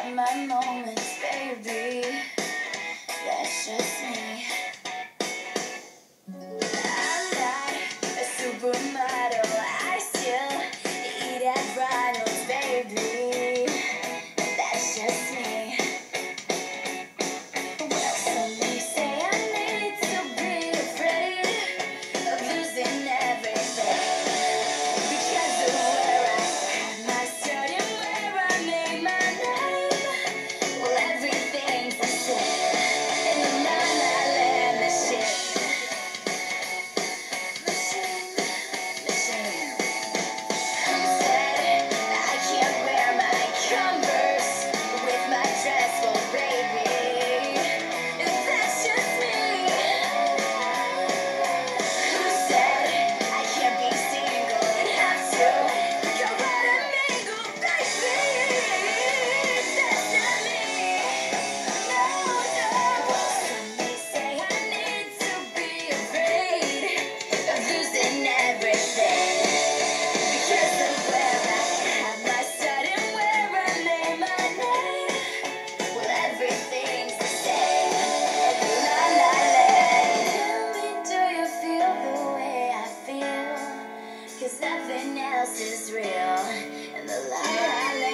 have my moments, baby. That's just me. I'm not a supermodel. I still eat at Ronald's, baby. That's just me. Well, some may say I need to be afraid of losing everything because of where I had my start and where I made my name. Well, everything's the same in the La La Land machine. Who said I can't wear my Converse with my dress? Well, baby, that's just me. Who said I can't be single and have to go out and mingle, baby? That's not me. No, no. Well, some may say I need to be afraid of losing everything because of where I had my start and where I made my name. Well, everything's the same in the La La Land. Tell me, do you feel the way I feel? 'Cause nothing else is real in the La La Land.